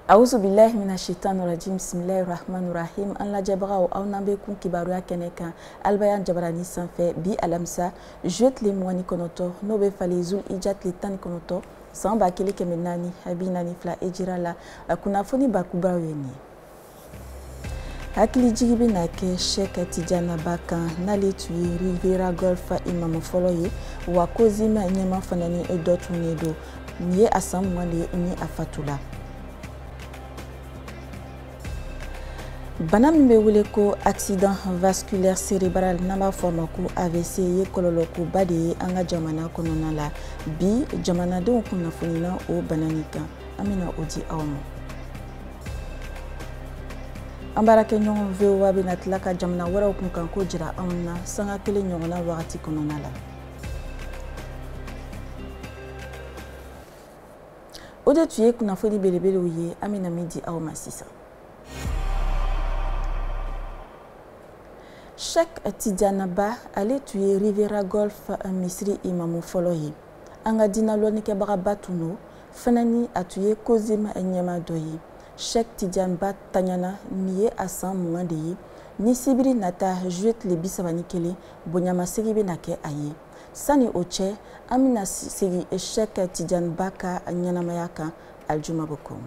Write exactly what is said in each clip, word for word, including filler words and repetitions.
Auzu billahi minash shaitani rajim. Bismillahir rahmanir rahim. An lajɛbagaw aw n'an bɛ kun kibaruya kɛnɛ kan Albayan Jabarani sanfɛ bi alamisa juillet tile mugan ni kɔnɔntɔn n'o bɛ falen Zul hijja tile tan ni kɔnɔntɔn san ba kelen kɛmɛ naani abi naani fila hijira la a kunnafoni bakubaw ye nin ye. Hakili jigi bɛna kɛ Sheikh Tidiane Ba kan n'ale tun ye Riviera Golf imamu fɔlɔ ye wa Kozima ɲɛma fana ni dɔ tunnen don nin ye a san mugan de ye ni a fatula. Bana min bɛ wele ko accident vasculaire cérébral n'an b'a fɔ a ma ko A V C ye kɔlɔlɔkoba de ye an ka jamana kɔnɔna la bi jamanadenw kunnafonina o bana nin kan an bɛna o di aw ma. An baarakɛɲɔgɔn V O A bɛna tila ka jamana wɛrɛw kunkanko jira anw na sanga kelen ɲɔgɔnna wagati kɔnɔna la. O de tun ye kunnafoni belebelew ye an bɛna min di aw ma sisan. Sheikh Tidiane Ba ale tun ye Riviera Golf misiri imamu fɔlɔ ye. An ka diinɛ lɔnnikɛbagaba tun don fana ni a tun ye Kozima ɲɛma dɔ ye. Sheikh Tidiane Ba tanyana nin ye a san mugan de ye ni sibiri nata juillet tile bi saba ni kelen bonyamasegi bɛna kɛ a ye. Sani o cɛ an bɛna segi Sheikh Tidiane Ba ka ɲɛnamaya kan aljuma bɛ kɔn.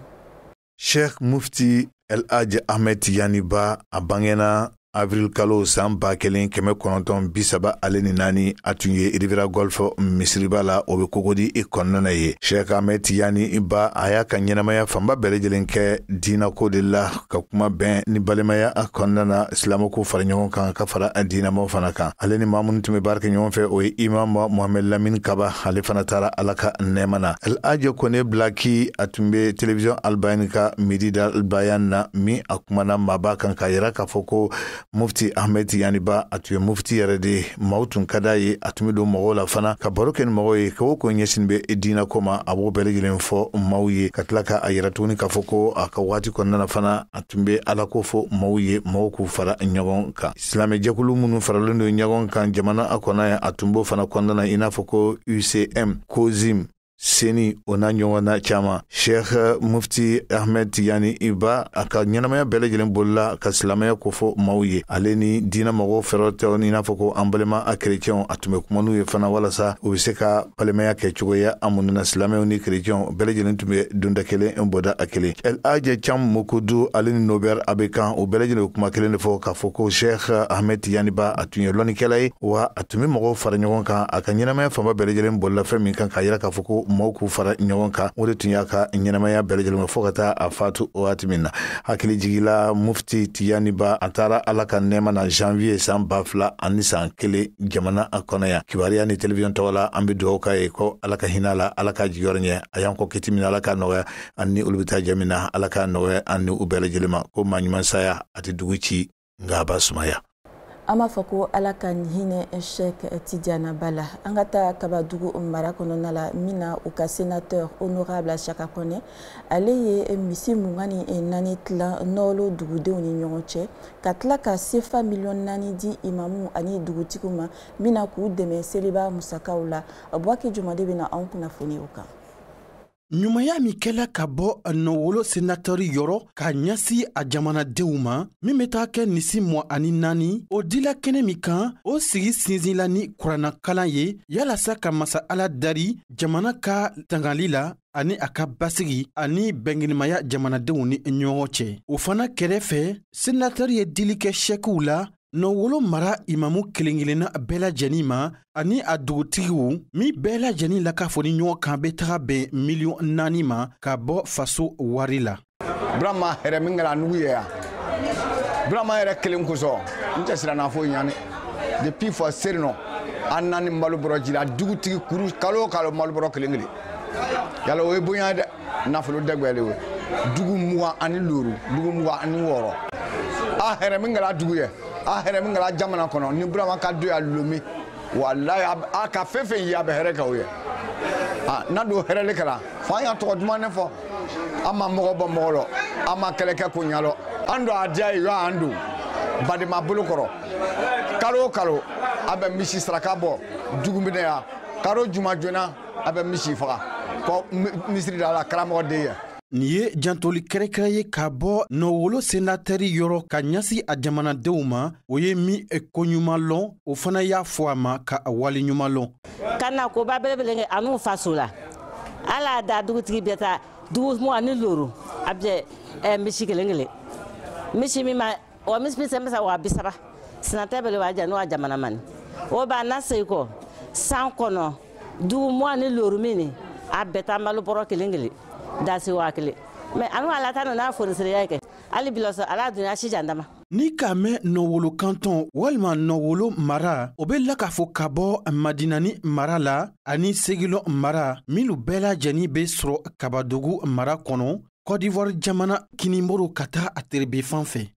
Sheikh Mufti El Hadj Ahmed Tidiane Ba a bangena avril kalo san ba kelen kɛmɛ kɔnɔntɔn bi saba ale ni naani a tun ye Riviera Golf misiriba la o bɛ kogodi i kɔnɔna ye. Sheikh Ahmed Tidiane Ba a y'a ka ɲɛnamaya fanba bɛɛ lajɛlen kɛ diinako de la ka kuma bɛn ni balimaya a kɔnɔna na silamɛko fara ɲɔgɔn kan ka fara diinamaw fana kan. Ale ni maa minnu tun bɛ baara kɛ ɲɔgɔn fɛ o ye Imam Mohamed Lamine Kaba ale fana taara Ala ka nɛɛma na. El Hadj Kone Blaki a tun bɛ télévision Albayan ka midi da Albayan na min a kumana maaba kan k'a yira k'a fɔ ko Mufti Ahmed Tidiane Ba a tun ye mufti yɛrɛ de maaw tun ka d'a ye a tun bɛ don mɔgɔw la fana ka baro kɛ ni mɔgɔw ye ko o ko ɲɛsin bɛ diinako ma a b'o bɛɛ lajɛlen fɔ maaw ye ka tila ka a yɛrɛ tuguni k'a fɔ ko a ka waati kɔnɔna na fana a tun bɛ Ala ko fɔ maaw ye maaw k'u fara ɲɔgɔn kan. Silamɛjɛkulu minnu faralen don ɲɔgɔn kan jamana a kɔnɔ a tun b'o fana kɔnɔna na i n'a fɔ ko U C M, Kozim, Seni o n'a ɲɔgɔn na caman. Sheikh Mufti Ahmed Tidiane Ba a ka ɲɛnamaya bɛɛ lajɛlen bolila ka silamɛya ko fɔ maaw ye. Ale ni diinɛ mɔgɔw fɛrɛ tɛ i n'a fɔ ko an balima a kerecɛnw a tun bɛ kuma n'u ye fana walasa u bɛ se ka balimaya kɛ cogoya a minnu na silamɛw ni kerecɛnw bɛɛ lajɛlen tun bɛ donda kelen bɔda a kelen. El Hadj Cam Mokudu ale ni Nober a bɛ kan o bɛɛ lajɛlen kuma kelen de fɔ k'a fɔ ko Sheikh Ahmed Tidiane Ba a tun ye lɔnnikɛla ye wa a tun bɛ mɔgɔw fara ɲɔgɔn kan a ka ɲɛnamaya fanba bɛɛ lajɛlen bolila fɛn min kan k'a yira k'a fɔ ko maaw k'u fara ɲɔgɔn kan o de tun y'a ka ɲɛnamaya bɛɛ lajɛlen fo ka taa a faatu o waati min na. Hakili jigila Mufti Tidiane Ba a taara Ala ka nɛɛma na janvier san ba fila ani san kelen jamana a kɔnɔ yan. Kibaruya ni télévision tɔgɔ la an bɛ dugawu k'a ye ko Ala ka hinɛ a la Ala ka jigiyɔrɔ ɲɛ a y'an kɔ kiti min Ala ka nɔgɔya ani ni olu bɛ taa jɛ min na Ala ka nɔgɔya ani ni u bɛɛ lajɛlen ma ko maa ɲuman saya a tɛ dugu ci nka a ba sumaya. An b'a fɔ ko Ala ka hinɛ Sheikh Tidiane Ba la. An ka taa Kabadugu mara kɔnɔna la min na u ka sénateur honorable Chaka Kone ale ye misi mugan ni naani tilan nɔɔlo dugudenw ni ɲɔgɔn cɛ ka tila ka sefa miliyɔn naani di imamu ani dugutigiw ma min na k'u dɛmɛ seliba musakaw la. Buwaki Jumade bɛna anw kunnafoni o kan. Ɲumanya min kɛla ka bɔ nɔwolo sénateur yɔrɔ ka ɲɛsi a jamanadenw ma min bɛ taa kɛ nisi mɔ ani naani o dila kɛnɛ min kan o sigi sinsinla ni kuranakalan ye yalasa ka masa Ala dari jamana ka tangali la ani a ka basigi ani bɛnginimaya jamanadenw ni ɲɔgɔn cɛ. O fana kɛrɛfɛ sénateur ye dili kɛ chèquew la nɔwolo mara imamu kelen-kelenna bɛɛ lajɛlen ma ani a dugutigiw min bɛɛ lajɛlen la k'a fɔ ni ɲɔgɔn kan bɛ taga bɛn miliyɔn naani ma ka bɔ faso wari la. Burama hɛrɛ min kɛra nugu ye yan Burama yɛrɛ kelen kosɔn n tɛ siranna foyi ɲani depuis fɔ seri nɔ an naani malo bɔrɔ jira dugutigi kuru kalo o kalo malo bɔrɔ kelen kelen yala o ye bonya dɛ nafolo dɛgbɛlen o dugu mugan ani luuru dugu mugan ani wɔɔrɔ a hɛrɛ min kɛra dugu ye a hɛrɛ min kɛra jamana kɔnɔ ni Burama ka do ya lomi wallahi a ka fɛn fɛn ye a bɛ hɛrɛ kɛ o ye n'a don hɛrɛli kɛra fo an y'a tɔgɔ duman ne fɔ an ma mɔgɔ bɔ mɔgɔ lɔ an ma kɛlɛ kɛ ko ɲa lɔ an don a diya ye yɔ an don badema bolo kɔrɔ kalo o kalo a bɛ misi saraka bɔ dugu minɛ yan kalo juma joona a bɛ misi faga ko misiri da la karamɔgɔ den ye nin ye jantoli kɛrɛkɛrɛ ye ka bɔ nɔwolo senatɛri yɔrɔ ka ɲasi a jamanadenw ma o ye min koɲuman lɔn o fana y'a fɔ a ma ka a waleɲuman lɔn kana koba belebele kɛ an'u faso la ala da dugutigi bɛɛ ta dugu mugan ni loru a bɛ misi kelen kelen misi min ma o misi bɛ se wa bi saba senatɛ bɛ b'a jɛ n'o jamana mani o b'a na se kɔ san kɔnɔ dugu mugan ni loru min a bɛɛ ta malo bɔrɔ kelen kelen dasi wa kelen mɛ anu ala ta n'a fonisereya kɛ hali bi sɔrɔ ala dunya si jandama ni k'a mɛn nɔwolo kanton walima nɔwolo mara o bɛ la k'a fɔ ka bɔ madinani mara la ani segilɔ mara minnu bɛɛ lajɛlen bɛ sɔrɔ kabadogu mara kɔnɔ Côte d'Ivoire jamana kiniboro ka taa a terebe fan fɛ.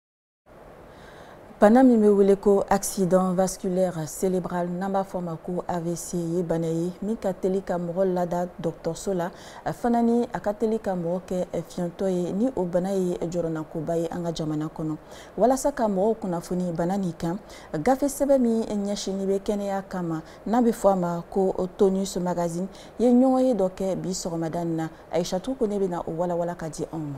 Bana min bɛ wele ko accident vasculaire cérébral n'an b'a fɔ ma ko A V C ye bana ye min ka teli ka mɔgɔ lada dɔgɔtɔrɔso la fana ni a ka teli ka mɔgɔ kɛ fiɲɛtɔ ye ni o bana ye jɔrɔnakoba ye an ka jamana kɔnɔ walasa ka mɔgɔw kunnafoni bana nin kan gafe sɛbɛn min ɲɛsinnen bɛ kɛnɛya kama n'a bɛ fɔ a ma ko Tonus Magazine ye ɲɔgɔn ye dɔ kɛ bi sɔgɔmada nin na Aïchatou Kone bɛna o walawala ka di anw ma.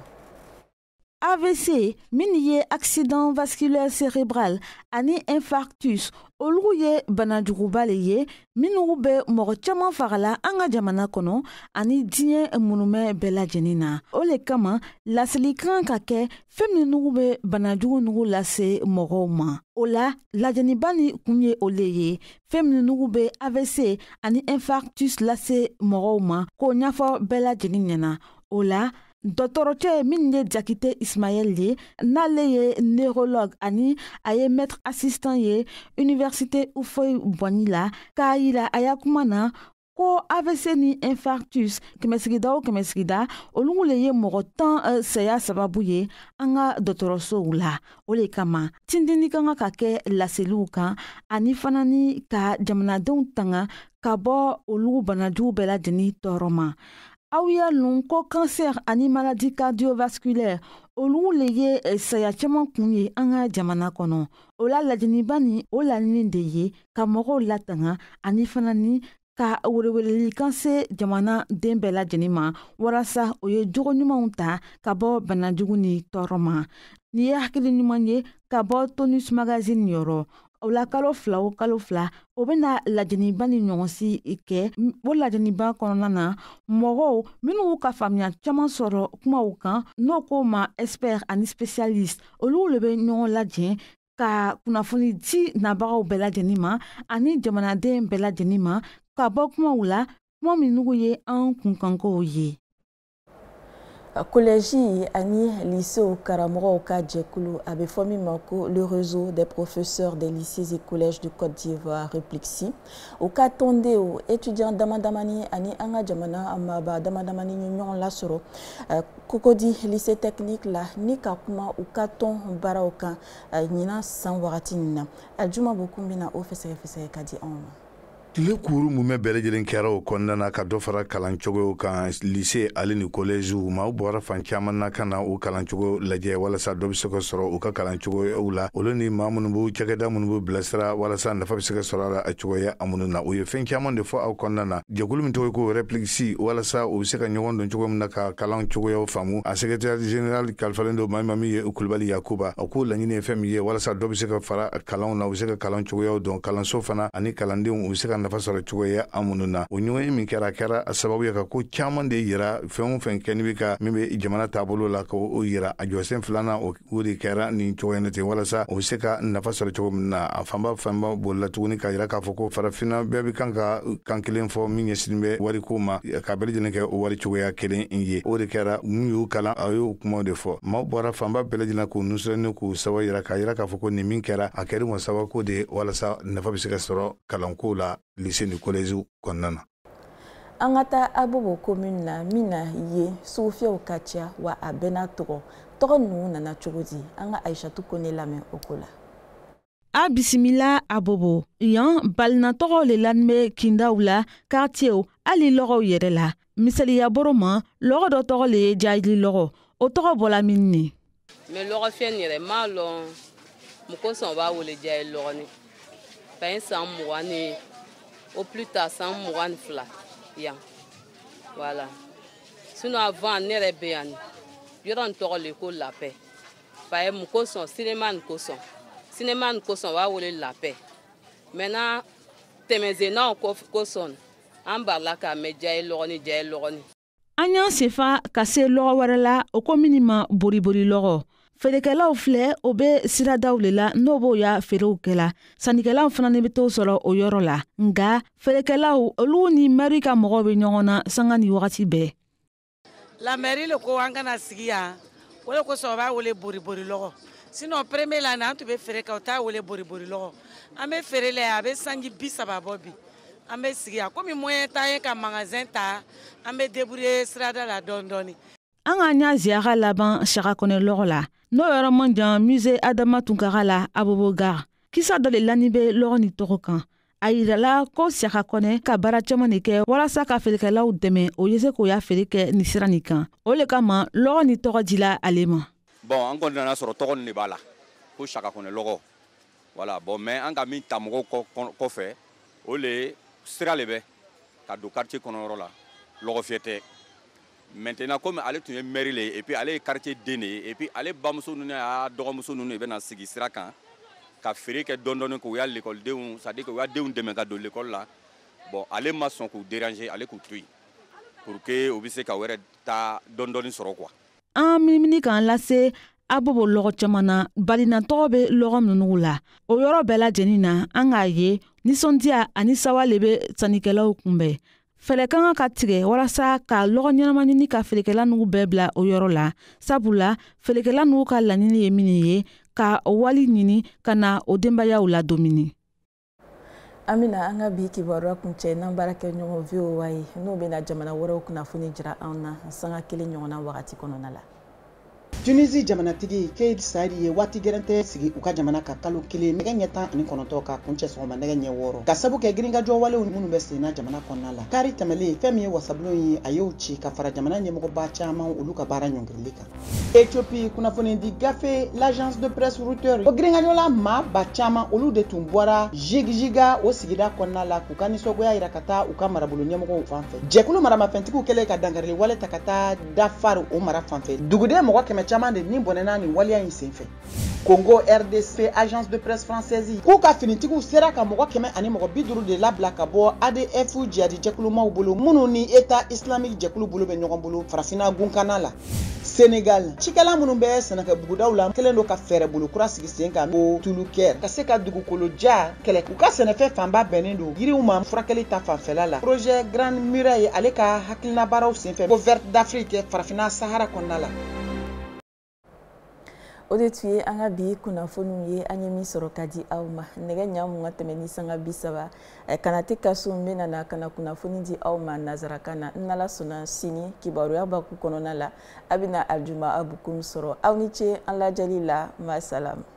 A V C min ye accident vasculaire cérébral ani infarctus olu ye banajuguba le ye minnu bɛ mɔgɔ caman fagala an ka jamana kɔnɔ ani diɲɛ munumɛ bɛɛ lajɛlen na o le kama laselikan ka kɛ fɛn minnu bɛ banajugu nugu lase mɔgɔw ma o la lajɛniba ni kun ye o le ye fɛn minnu bɛ A V C ani infarctus lase mɔgɔw ma k'o ɲɛfɔ bɛɛ lajɛlen ɲɛna o la dɔgɔtɔrɔcɛ min ye Jakite Ismaël ye n'ale ye neurologue ani a ye maître assistant ye université Houphouët-Boigny la k'a yira a ya kuma na ko A V C ni infarctus kɛmɛsigida o kɛmɛsigida olu le ye mɔgɔ tan uh, saya sababu ye an ka dɔgɔtɔrɔsow la o le kama tindini ka kan ka kɛ laseliw kan ani fana ni ka jamanadenw tanga ka bɔ olu banajugu bɛɛ lajɛlen tɔɔrɔ ma. Aw y'a lɔn ko cancer ani maladie cardiovasculaire olu le ye saya caman kun ye an ka jamana kɔnɔ o la lajɛniba ni o laɲini de ye ka mɔgɔw latanga ani fana ni ka welewelelikan se jamana den bɛɛ lajɛlen ma walasa o ye jogo ɲumanw ta ka bɔ banajugu ni tɔɔrɔ ma ni ye hakili ɲuman ye ka bɔ Tonus Magazine yɔrɔ o la kalo fila o kalo fila o bɛna lajɛniba ni ɲɔgɔnsi kɛ o lajɛniba kɔnɔna na mɔgɔw minnu ka faamuya caman sɔrɔ kumaw kan n'o ko ma expert ani spécialiste olu le bɛ ɲɔgɔn lajɛ ka kunnafoni di nabagaw bɛɛ lajɛlen ma ani jamanaden bɛɛ lajɛlen ma ka bɔ kumaw la kuma minnu ye an kunkankow ye. Collège ani lycée karamɔgɔw ka jɛkulu a bɛ fɔ min ma ko le réseau des professeurs des lycées et collèges de Côte d'Ivoire Réplique o ka tɔnden o étudiant damadamani ani an ka jamana maaba damadamani ye ɲɔgɔn lasɔrɔ Cocody lycée technique la ni ka kuma u ka tɔn baaraw kan ɲinan san wagati nin na Aljuma Bokum bɛna o fɛsɛfɛsɛ ka di anw ma. Tile kuru mun bɛ bɛɛ lajɛlen kɛra o kɔnɔna na ka dɔ fara kalancogo kan lycée ale ni collège ma bɔra fan caman na ka na o kalancogo lajɛ walasa dɔ bɛ se ka sɔrɔ u ka kalancogow la olu ni maa minnu b'u cakɛda minnu b'u bilasira walasa nafa bɛ se ka sɔrɔ a la a cogoya a minnu na o ye fɛn caman de fɔ aw kɔnɔna na jɛkulu min tɔgɔ ko Réplique walasa o bɛ se ka ɲɔgɔn dɔn cogo min na ka kalan cogoyaw faamu a secrétaire général kalifalen don maa min ye Kulibali Yakuba a ko laɲini ye fɛn min ye walasa dɔ bɛ se ka fara kalanw na u bɛ se ka kalan cogoyaw dɔn kalanso fana ani kalandenw u bɛ se ka nafa sɔrɔ cogoya amunu na o ɲɔgɔn min kɛra kɛra a sababu ye ka ko caman de yira fɛn o fɛn kɛ ni bɛ ka min bɛ jamana taabolo la ka o yira a jɔsen filanan o de kɛra nin cogoya in ten walasa o bɛ se ka nafa sɔrɔ cogo min na a fanba fanba bolila tuguni ka yira k'a fɔ ko farafinna bɛɛ bɛ kan ka kan kelen fɔ min ɲɛsinnen bɛ wariko ma ka bɛɛ lajɛlen kɛ o wari cogoya kelen ye o de kɛra mun y'u kalan a y'o kumaw de fɔ maaw bɔra fanba bɛɛ lajɛlen k'u nusrɛni k'u sababu yira ka yira k'a fɔ ko nin min kɛra a kɛra mo sabako de walasa nafa bɛ se ka sɔrɔ kalanko la lycée ni collège kɔnɔna na. An ka taa Abobo commune na min na ye sugufiyaw ka ca wa a bɛɛ n'a tɔgɔ tɔgɔ ninnu nana cogo di an ka Aïchatou Kone lamɛn o ko la. A bisimila Abobo yan balinatɔgɔw le lamɛn kindaw la quartierw hali lɔgɔw yɛrɛ la misaliya boro ma lɔgɔ dɔ tɔgɔ le ye Jayili lɔgɔ o tɔgɔ bɔla min ni. Mais lɔgɔ fɛn yɛrɛ m'a lɔn mɔgɔ sɔn b'a wele Jayili lɔgɔ ni ka ye san mugan ni au plus tard san mugan ni fila yan voilà sinon avant ne yɛrɛ bɛ yan yɔrɔ nin tɔgɔ le ko la paix fa ye mun kosɔn sinema nin kosɔn sinema nin kosɔn u b'a wele la paix maintenant tɛmɛsennaw kosɔn an barila k'a mɛn ja ye lɔgɔni ja ye lɔgɔni. An y'an sefa ka se lɔgɔ wɛrɛ la o ko minnu ma boribori lɔgɔ. Feerekɛlaw filɛ o bɛ siradaw le la n'o b'o ya feerew kɛla sannikɛlaw fana ni bɛ t'o sɔrɔ o yɔrɔ la nka feerekɛlaw olu ni mairie ka mɔgɔw bɛ ɲɔgɔn na sanga ni wagati bɛɛ. La mairie le ko an kana sigi yan o de kosɔn o b'a wele boribori lɔgɔ sinon premier la an tun bɛ feere kɛ o t'a wele boribori lɔgɔ an bɛ feere la yan a bɛ sanji bi saba bɔ bi an bɛ sigi yan komi moyen t'an ye ka magasin ta an bɛ débrouiller sirada la dɔɔni dɔɔni. An ka ɲa ziyara laban Chakakɔnɛ lɔgɔ la n'o yɔrɔ man jan musée Adama Tunkara la Abobogar kisa dɔ de lani bɛ lɔgɔ ni tɔgɔ kan a yirala ko Chakakɔnɛ ka baara caman de kɛ walasa ka feerekɛlaw dɛmɛ o ye se k'o ya feere kɛ ni sira nin kan o le kama lɔgɔ ni tɔgɔ dila ale ma. Bon an kɔni nana sɔrɔ tɔgɔ nin de b'a la ko Chakakɔnɛ lɔgɔ voilà bon mais an ka min ta mɔgɔw kɔfɛ o le sira le bɛ ka don quartier kɔnɔ yɔrɔ la lɔgɔ fiyɛ tɛ. Maintenant comme ale tun ye mairie le et puis ale ye quartier den de ye et puis ale bamuso ninnu a dɔgɔmuso ninnu bɛna sigi sira kan ka feere kɛ dɔɔni dɔɔni k'u ya l'écoledenw c'est à dire que u ya denw dɛmɛ ka don l'école la bon ale ma sɔn k'u déranger ale k'u to yen pour que u bɛ se ka wɛrɛ ta dɔɔni dɔɔni sɔrɔ quoi. An minimini k'an lase Abobo lɔgɔ caman na balinatɔgɔ bɛ lɔgɔ minnu la o yɔrɔ bɛɛ lajɛlen na an k'a ye nisɔndiya ani sawa le bɛ sannikɛlaw kunbɛn. Fɛlɛ kan ka tigɛ walasa ka lɔgɔ ɲɛnama ɲini ka feerekɛla nugu bɛɛ bila o yɔrɔ la sabula feerekɛla nugu ka laɲini ye min ye ka wali ɲini ka na o denbayaw ladomini. Amina an ka bi kibaruya kuncɛ n'an baarakɛɲɔgɔn V O A ye n'o bɛna jamana wɛrɛw kunnafoni jira anw na sanga kelen ɲɔgɔnna wagati kɔnɔna la. Tunisie jamanatigi Kais Saied ye waati gɛrɛn tɛ sigi u ka jamana ka kalo kelen nɛgɛ ɲɛ tan ani kɔnɔntɔn ka kuncɛ sɔgɔma nɛgɛ ɲɛ wɔɔrɔ ka sabu kɛ girinkajɔ walew minnu bɛ senna jamana kɔnɔna la. Kari tɛmɛlen fɛn min ye wasabulon ye a y'o ci ka fara jamana ɲɛmɔgɔba caman olu ka baara ɲɔngirili kan. Ethiopie kunnafoni di gafe l'agence de presse Reuters o girinkajɔla maa ba caman olu de tun bɔra Jigijiga o sigida kɔnɔna la k'u ka nisɔngoya yira ka taa u ka marabolo ɲɛmɔgɔw fan fɛ. Jɛkulu maramafɛntigiw kɛlen ka dangarili wale ta ka taa Dafar o mara fan fɛ. Duguden mɔgɔ kɛmɛ caman de ni bɔnɛna ni waliya in senfɛ. Congo R D C agence de presse française k'u ka finitigiw sera ka mɔgɔ kɛmɛ ani mɔgɔ bi duuru de labila ka bɔ A D F jihadi jɛkulumaw bolo minnu ni État islamique jɛkulu bolo bɛ ɲɔgɔn bolo farafinna gunkana la. Sénégal cikɛla minnu bɛ sɛnɛkɛ bugudaw la kelen do ka fɛɛrɛ bolo kura sigi sen kan ko Toulouker ka se ka dugukolo ja kɛlɛ u ka sɛnɛfɛn fanba bɛnnen do yiriw ma furakɛli ta fanfɛla la. Projet Grande Muraille ale ka hakilina baaraw senfɛ ko Verte d'Afrique farafinna Sahara kɔnɔna la. O de tun ye an ka bi kunnafoniw ye an ye min sɔrɔ ka di aw ma nɛgɛ ɲɛ mun ka tɛmɛ ni sanga bi saba kanate kaso n bɛ nana ka na kunnafoni di aw ma nazarakan na n'ala sɔnna sini kibaruya baku kɔnɔna la a bɛna aljuma abukum sɔrɔ aw ni ce an lajɛli la masalam.